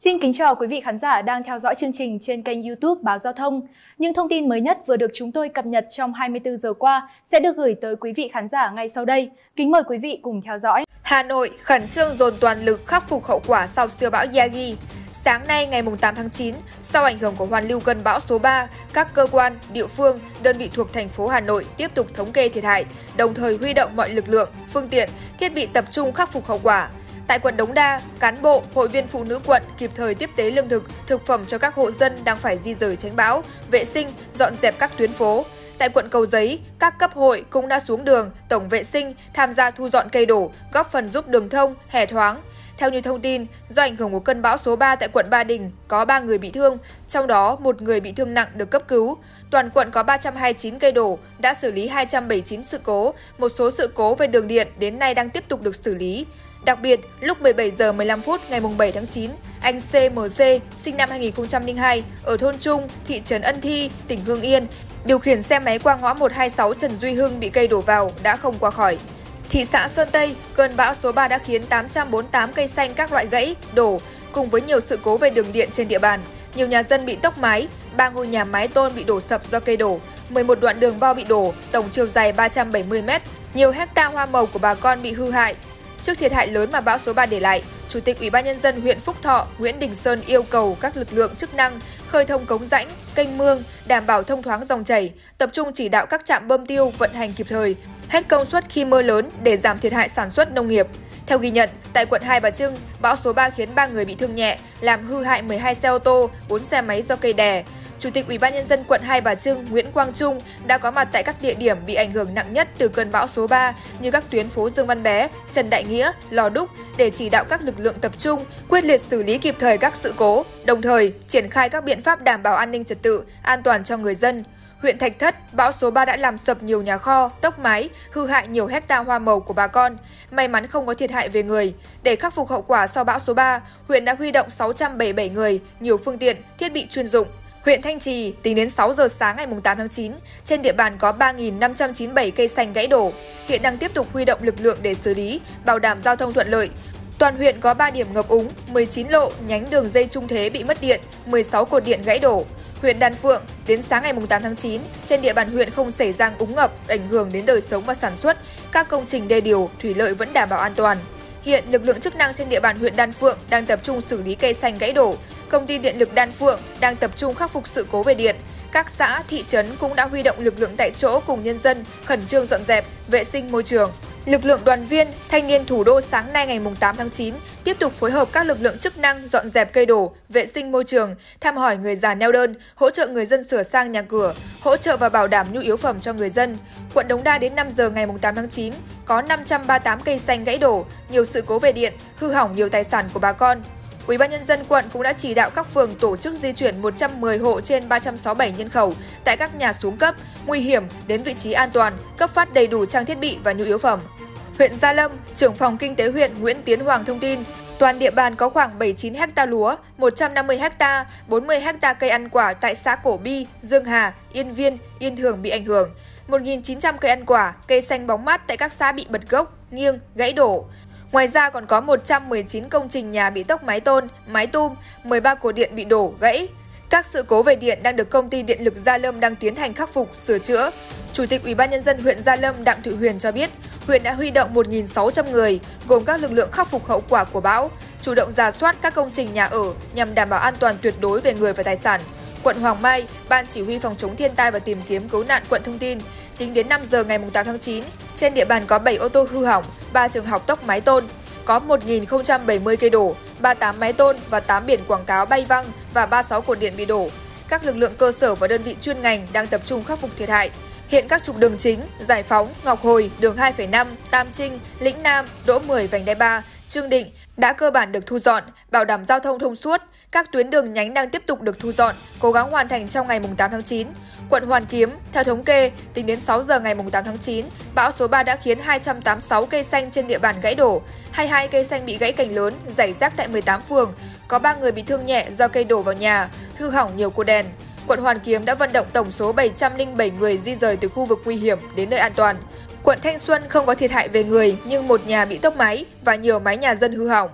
Xin kính chào quý vị khán giả đang theo dõi chương trình trên kênh YouTube Báo Giao thông. Những thông tin mới nhất vừa được chúng tôi cập nhật trong 24 giờ qua sẽ được gửi tới quý vị khán giả ngay sau đây. Kính mời quý vị cùng theo dõi. Hà Nội khẩn trương dồn toàn lực khắc phục hậu quả sau siêu bão Yagi. Sáng nay ngày 8 tháng 9, sau ảnh hưởng của hoàn lưu cơn bão số 3, các cơ quan, địa phương, đơn vị thuộc thành phố Hà Nội tiếp tục thống kê thiệt hại, đồng thời huy động mọi lực lượng, phương tiện, thiết bị tập trung khắc phục hậu quả. Tại quận Đống Đa, cán bộ, hội viên phụ nữ quận kịp thời tiếp tế lương thực, thực phẩm cho các hộ dân đang phải di rời tránh bão, vệ sinh, dọn dẹp các tuyến phố. Tại quận Cầu Giấy, các cấp hội cũng đã xuống đường, tổng vệ sinh, tham gia thu dọn cây đổ, góp phần giúp đường thông, hè thoáng. Theo như thông tin, do ảnh hưởng của cơn bão số 3 tại quận Ba Đình, có 3 người bị thương, trong đó một người bị thương nặng được cấp cứu. Toàn quận có 329 cây đổ, đã xử lý 279 sự cố, một số sự cố về đường điện đến nay đang tiếp tục được xử lý. Đặc biệt, lúc 17 giờ 15 phút ngày 7 tháng 9, anh CMG, sinh năm 2002, ở thôn Trung, thị trấn Ân Thi, tỉnh Hưng Yên, điều khiển xe máy qua ngõ 126 Trần Duy Hưng bị cây đổ vào, đã không qua khỏi. Thị xã Sơn Tây, cơn bão số 3 đã khiến 848 cây xanh các loại gãy, đổ, cùng với nhiều sự cố về đường điện trên địa bàn. Nhiều nhà dân bị tốc mái, 3 ngôi nhà mái tôn bị đổ sập do cây đổ, 11 đoạn đường bao bị đổ, tổng chiều dài 370 m, nhiều hecta hoa màu của bà con bị hư hại. Trước thiệt hại lớn mà bão số 3 để lại, Chủ tịch Ủy ban Nhân dân huyện Phúc Thọ Nguyễn Đình Sơn yêu cầu các lực lượng chức năng khơi thông cống rãnh, kênh mương, đảm bảo thông thoáng dòng chảy, tập trung chỉ đạo các trạm bơm tiêu vận hành kịp thời, hết công suất khi mưa lớn để giảm thiệt hại sản xuất nông nghiệp. Theo ghi nhận, tại quận Hai Bà Trưng, bão số 3 khiến 3 người bị thương nhẹ, làm hư hại 12 xe ô tô, 4 xe máy do cây đè. Chủ tịch Ủy ban Nhân dân quận Hai Bà Trưng Nguyễn Quang Trung đã có mặt tại các địa điểm bị ảnh hưởng nặng nhất từ cơn bão số 3 như các tuyến phố Dương Văn Bé, Trần Đại Nghĩa, Lò Đúc để chỉ đạo các lực lượng tập trung, quyết liệt xử lý kịp thời các sự cố, đồng thời triển khai các biện pháp đảm bảo an ninh trật tự, an toàn cho người dân. Huyện Thạch Thất, bão số 3 đã làm sập nhiều nhà kho, tốc mái, hư hại nhiều hecta hoa màu của bà con. May mắn không có thiệt hại về người. Để khắc phục hậu quả sau bão số 3, huyện đã huy động 677 người, nhiều phương tiện, thiết bị chuyên dụng. Huyện Thanh Trì, tính đến 6 giờ sáng ngày 8 tháng 9, trên địa bàn có 3.597 cây xanh gãy đổ. Hiện đang tiếp tục huy động lực lượng để xử lý, bảo đảm giao thông thuận lợi. Toàn huyện có 3 điểm ngập úng, 19 lộ, nhánh đường dây trung thế bị mất điện, 16 cột điện gãy đổ. Huyện Đan Phượng, đến sáng ngày 8 tháng 9, trên địa bàn huyện không xảy ra úng ngập, ảnh hưởng đến đời sống và sản xuất, các công trình đê điều, thủy lợi vẫn đảm bảo an toàn. Hiện, lực lượng chức năng trên địa bàn huyện Đan Phượng đang tập trung xử lý cây xanh gãy đổ. Công ty điện lực Đan Phượng đang tập trung khắc phục sự cố về điện. Các xã, thị trấn cũng đã huy động lực lượng tại chỗ cùng nhân dân khẩn trương dọn dẹp, vệ sinh môi trường. Lực lượng đoàn viên, thanh niên thủ đô sáng nay ngày 8 tháng 9 tiếp tục phối hợp các lực lượng chức năng dọn dẹp cây đổ, vệ sinh môi trường, thăm hỏi người già neo đơn, hỗ trợ người dân sửa sang nhà cửa, hỗ trợ và bảo đảm nhu yếu phẩm cho người dân. Quận Đống Đa đến 5 giờ ngày 8 tháng 9 có 538 cây xanh gãy đổ, nhiều sự cố về điện, hư hỏng nhiều tài sản của bà con. Ủy ban Nhân dân quận cũng đã chỉ đạo các phường tổ chức di chuyển 110 hộ trên 367 nhân khẩu tại các nhà xuống cấp, nguy hiểm đến vị trí an toàn, cấp phát đầy đủ trang thiết bị và nhu yếu phẩm. Huyện Gia Lâm, trưởng phòng kinh tế huyện Nguyễn Tiến Hoàng thông tin, toàn địa bàn có khoảng 79 ha lúa, 150 ha, 40 ha cây ăn quả tại xã Cổ Bi, Dương Hà, Yên Viên, Yên Thường bị ảnh hưởng, 1.900 cây ăn quả, cây xanh bóng mát tại các xã bị bật gốc, nghiêng, gãy đổ. Ngoài ra còn có 119 công trình nhà bị tốc mái tôn, mái tum, 13 cột điện bị đổ, gãy. Các sự cố về điện đang được Công ty Điện lực Gia Lâm đang tiến hành khắc phục, sửa chữa. Chủ tịch Ủy ban Nhân dân huyện Gia Lâm Đặng Thị Huyền cho biết, huyện đã huy động 1.600 người, gồm các lực lượng khắc phục hậu quả của bão, chủ động rà soát các công trình nhà ở nhằm đảm bảo an toàn tuyệt đối về người và tài sản. Quận Hoàng Mai, Ban Chỉ huy Phòng chống thiên tai và tìm kiếm cứu nạn quận thông tin, tính đến 5 giờ ngày 8 tháng 9, trên địa bàn có 7 ô tô hư hỏng, 3 trường học tốc mái tôn, có 1.070 cây đổ, 38 mái tôn và 8 biển quảng cáo bay văng và 36 cột điện bị đổ. Các lực lượng cơ sở và đơn vị chuyên ngành đang tập trung khắc phục thiệt hại. Hiện các trục đường chính, Giải Phóng, Ngọc Hồi, đường 2,5, Tam Trinh, Lĩnh Nam, Đỗ 10, vành đai 3, Trương Định đã cơ bản được thu dọn, bảo đảm giao thông thông suốt. Các tuyến đường nhánh đang tiếp tục được thu dọn, cố gắng hoàn thành trong ngày 8 tháng 9. Quận Hoàn Kiếm, theo thống kê, tính đến 6 giờ ngày 8 tháng 9, bão số 3 đã khiến 286 cây xanh trên địa bàn gãy đổ, 22 cây xanh bị gãy cành lớn, rải rác tại 18 phường, có 3 người bị thương nhẹ do cây đổ vào nhà, hư hỏng nhiều cột đèn. Quận Hoàn Kiếm đã vận động tổng số 707 người di rời từ khu vực nguy hiểm đến nơi an toàn. Quận Thanh Xuân không có thiệt hại về người nhưng một nhà bị tốc mái và nhiều mái nhà dân hư hỏng.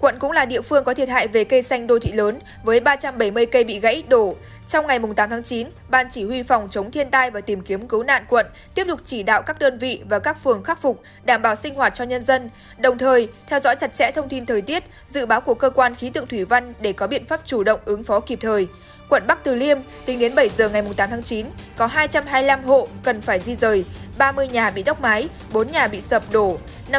Quận cũng là địa phương có thiệt hại về cây xanh đô thị lớn với 370 cây bị gãy đổ. Trong ngày 8 tháng 9, Ban Chỉ huy Phòng chống thiên tai và tìm kiếm cứu nạn quận tiếp tục chỉ đạo các đơn vị và các phường khắc phục, đảm bảo sinh hoạt cho nhân dân, đồng thời theo dõi chặt chẽ thông tin thời tiết, dự báo của cơ quan khí tượng thủy văn để có biện pháp chủ động ứng phó kịp thời. Quận Bắc Từ Liêm, tính đến 7 giờ ngày 8 tháng 9, có 225 hộ cần phải di rời, 30 nhà bị tốc mái, 4 nhà bị sập đổ,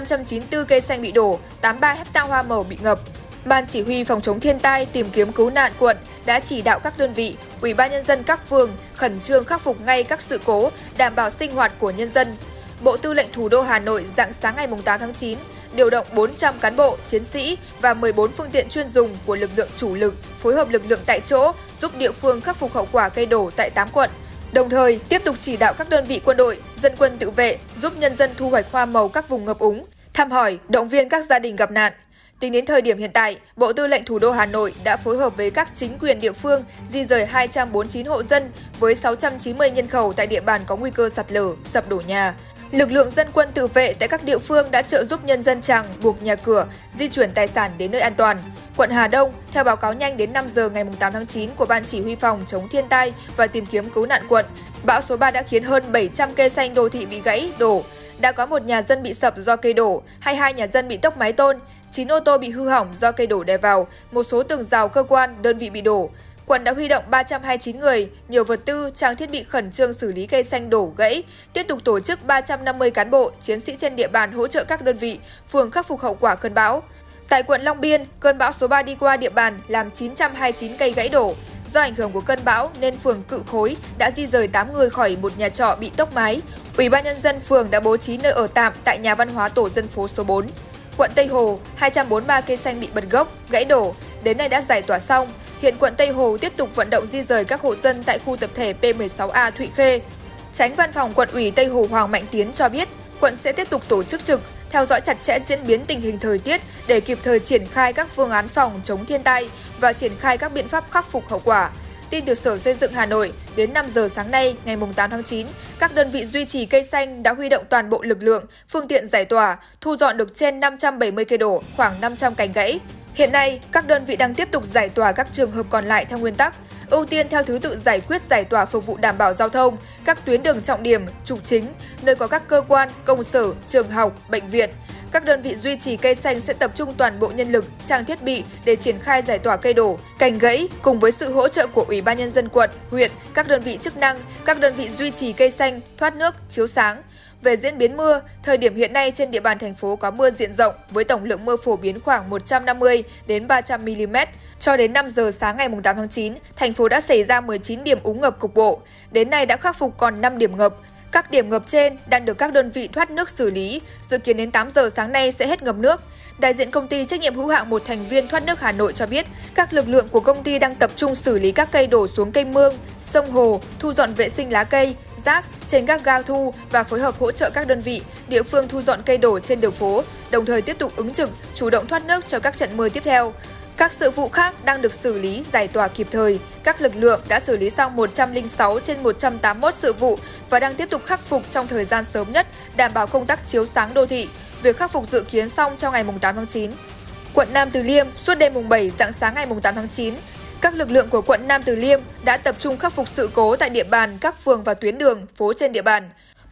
594 cây xanh bị đổ, 83 ha hoa màu bị ngập. Ban Chỉ huy Phòng chống thiên tai tìm kiếm cứu nạn quận đã chỉ đạo các đơn vị, Ủy ban nhân dân các phường khẩn trương khắc phục ngay các sự cố, đảm bảo sinh hoạt của nhân dân. Bộ Tư lệnh Thủ đô Hà Nội rạng sáng ngày 8 tháng 9 điều động 400 cán bộ, chiến sĩ và 14 phương tiện chuyên dùng của lực lượng chủ lực phối hợp lực lượng tại chỗ giúp địa phương khắc phục hậu quả cây đổ tại 8 quận. Đồng thời, tiếp tục chỉ đạo các đơn vị quân đội, dân quân tự vệ giúp nhân dân thu hoạch hoa màu các vùng ngập úng, thăm hỏi, động viên các gia đình gặp nạn. Tính đến thời điểm hiện tại, Bộ Tư lệnh Thủ đô Hà Nội đã phối hợp với các chính quyền địa phương di rời 249 hộ dân với 690 nhân khẩu tại địa bàn có nguy cơ sạt lở, sập đổ nhà. Lực lượng dân quân tự vệ tại các địa phương đã trợ giúp nhân dân trằng buộc nhà cửa, di chuyển tài sản đến nơi an toàn. Quận Hà Đông, theo báo cáo nhanh đến 5 giờ ngày 8 tháng 9 của Ban Chỉ huy Phòng chống thiên tai và tìm kiếm cứu nạn quận, bão số 3 đã khiến hơn 700 cây xanh đô thị bị gãy, đổ. Đã có một nhà dân bị sập do cây đổ, 22 nhà dân bị tốc mái tôn, 9 ô tô bị hư hỏng do cây đổ đè vào, một số tường rào cơ quan, đơn vị bị đổ. Quận đã huy động 329 người, nhiều vật tư, trang thiết bị khẩn trương xử lý cây xanh đổ gãy, tiếp tục tổ chức 350 cán bộ, chiến sĩ trên địa bàn hỗ trợ các đơn vị, phường khắc phục hậu quả cơn bão. Tại quận Long Biên, cơn bão số 3 đi qua địa bàn làm 929 cây gãy đổ. Do ảnh hưởng của cơn bão nên phường Cự Khối đã di rời 8 người khỏi một nhà trọ bị tốc mái. Ủy ban nhân dân phường đã bố trí nơi ở tạm tại nhà văn hóa tổ dân phố số 4. Quận Tây Hồ, 243 cây xanh bị bật gốc, gãy đổ, đến nay đã giải tỏa xong. Hiện quận Tây Hồ tiếp tục vận động di rời các hộ dân tại khu tập thể P16A Thụy Khê. Chánh văn phòng quận ủy Tây Hồ Hoàng Mạnh Tiến cho biết, quận sẽ tiếp tục tổ chức trực, theo dõi chặt chẽ diễn biến tình hình thời tiết để kịp thời triển khai các phương án phòng chống thiên tai và triển khai các biện pháp khắc phục hậu quả. Tin từ Sở Xây dựng Hà Nội, đến 5 giờ sáng nay, ngày 8 tháng 9, các đơn vị duy trì cây xanh đã huy động toàn bộ lực lượng, phương tiện giải tỏa, thu dọn được trên 570 cây đổ, khoảng 500 cành gãy. Hiện nay, các đơn vị đang tiếp tục giải tỏa các trường hợp còn lại theo nguyên tắc, ưu tiên theo thứ tự giải quyết giải tỏa phục vụ đảm bảo giao thông, các tuyến đường trọng điểm, trục chính, nơi có các cơ quan, công sở, trường học, bệnh viện. Các đơn vị duy trì cây xanh sẽ tập trung toàn bộ nhân lực, trang thiết bị để triển khai giải tỏa cây đổ, cành gãy cùng với sự hỗ trợ của Ủy ban nhân dân quận, huyện, các đơn vị chức năng, các đơn vị duy trì cây xanh, thoát nước, chiếu sáng. Về diễn biến mưa, thời điểm hiện nay trên địa bàn thành phố có mưa diện rộng với tổng lượng mưa phổ biến khoảng 150 đến 300 mm. Cho đến 5 giờ sáng ngày 8 tháng 9, thành phố đã xảy ra 19 điểm úng ngập cục bộ. Đến nay đã khắc phục còn 5 điểm ngập. Các điểm ngập trên đang được các đơn vị thoát nước xử lý, dự kiến đến 8 giờ sáng nay sẽ hết ngập nước. Đại diện công ty trách nhiệm hữu hạn một thành viên thoát nước Hà Nội cho biết, các lực lượng của công ty đang tập trung xử lý các cây đổ xuống kênh mương, sông hồ, thu dọn vệ sinh lá cây, rác trên các ga thu và phối hợp hỗ trợ các đơn vị, địa phương thu dọn cây đổ trên đường phố, đồng thời tiếp tục ứng trực, chủ động thoát nước cho các trận mưa tiếp theo. Các sự vụ khác đang được xử lý, giải tỏa kịp thời. Các lực lượng đã xử lý xong 106 trên 181 sự vụ và đang tiếp tục khắc phục trong thời gian sớm nhất, đảm bảo công tác chiếu sáng đô thị. Việc khắc phục dự kiến xong trong ngày 8 tháng 9. Quận Nam Từ Liêm, suốt đêm mùng 7 rạng sáng ngày 8 tháng 9, các lực lượng của quận Nam Từ Liêm đã tập trung khắc phục sự cố tại địa bàn các phường và tuyến đường, phố trên địa bàn.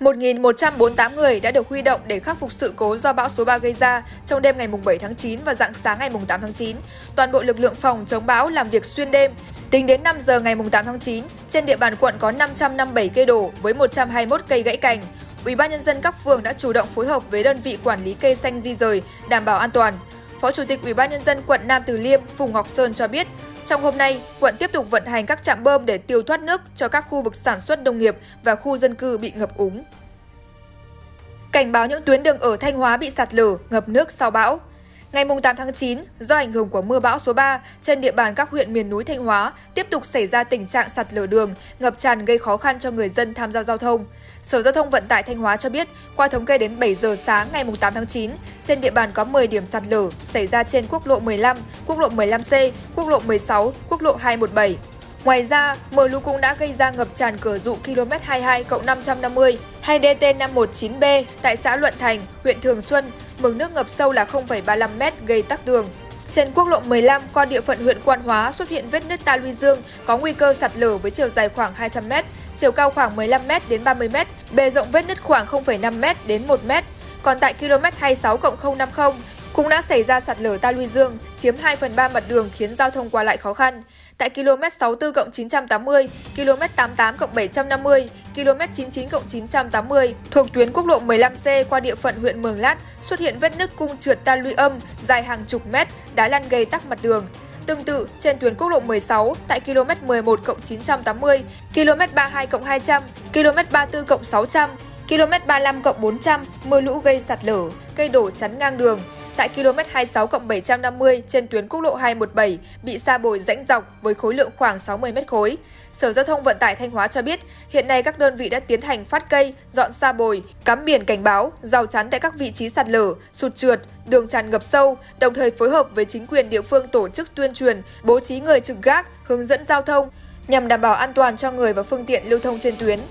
1.148 người đã được huy động để khắc phục sự cố do bão số 3 gây ra trong đêm ngày 7 tháng 9 và rạng sáng ngày 8 tháng 9. Toàn bộ lực lượng phòng chống bão làm việc xuyên đêm. Tính đến 5 giờ ngày 8 tháng 9, trên địa bàn quận có 557 cây đổ với 121 cây gãy cành. Ủy ban nhân dân các phường đã chủ động phối hợp với đơn vị quản lý cây xanh di rời, đảm bảo an toàn. Phó Chủ tịch Ủy ban nhân dân quận Nam Từ Liêm Phùng Ngọc Sơn cho biết, trong hôm nay, quận tiếp tục vận hành các trạm bơm để tiêu thoát nước cho các khu vực sản xuất nông nghiệp và khu dân cư bị ngập úng. Cảnh báo những tuyến đường ở Thanh Hóa bị sạt lở, ngập nước sau bão. Ngày 8 tháng 9, do ảnh hưởng của mưa bão số 3, trên địa bàn các huyện miền núi Thanh Hóa tiếp tục xảy ra tình trạng sạt lở đường, ngập tràn gây khó khăn cho người dân tham gia giao thông. Sở Giao thông Vận tải Thanh Hóa cho biết, qua thống kê đến 7 giờ sáng ngày 8 tháng 9, trên địa bàn có 10 điểm sạt lở xảy ra trên quốc lộ 15, quốc lộ 15C, quốc lộ 16, quốc lộ 217. Ngoài ra, mưa lũ cũng đã gây ra ngập tràn cửa dụ km 22+550 hay DT519B tại xã Luận Thành, huyện Thường Xuân, mực nước ngập sâu là 0,35 m gây tắc đường. Trên quốc lộ 15 qua địa phận huyện Quan Hóa xuất hiện vết nứt ta luy dương có nguy cơ sạt lở với chiều dài khoảng 200 m, chiều cao khoảng 15 m đến 30 m, bề rộng vết nứt khoảng 0,5 m đến 1 m. Còn tại km 26+050 cũng đã xảy ra sạt lở ta luy dương, chiếm 2/3 mặt đường khiến giao thông qua lại khó khăn. Tại km 64+980, km 88+750, km 99+980 thuộc tuyến quốc lộ 15C qua địa phận huyện Mường Lát xuất hiện vết nứt cung trượt ta luy âm dài hàng chục mét, đá lăn gây tắc mặt đường. Tương tự, trên tuyến quốc lộ 16 tại km 11+980, km 32+200, km 34+600, km 35+400 mưa lũ gây sạt lở, cây đổ chắn ngang đường. Tại km 26+750 trên tuyến quốc lộ 217 bị sa bồi rãnh dọc với khối lượng khoảng 60 mét khối. Sở Giao thông Vận tải Thanh Hóa cho biết, hiện nay các đơn vị đã tiến hành phát cây, dọn sa bồi, cắm biển cảnh báo, rào chắn tại các vị trí sạt lở, sụt trượt, đường tràn ngập sâu, đồng thời phối hợp với chính quyền địa phương tổ chức tuyên truyền, bố trí người trực gác, hướng dẫn giao thông nhằm đảm bảo an toàn cho người và phương tiện lưu thông trên tuyến.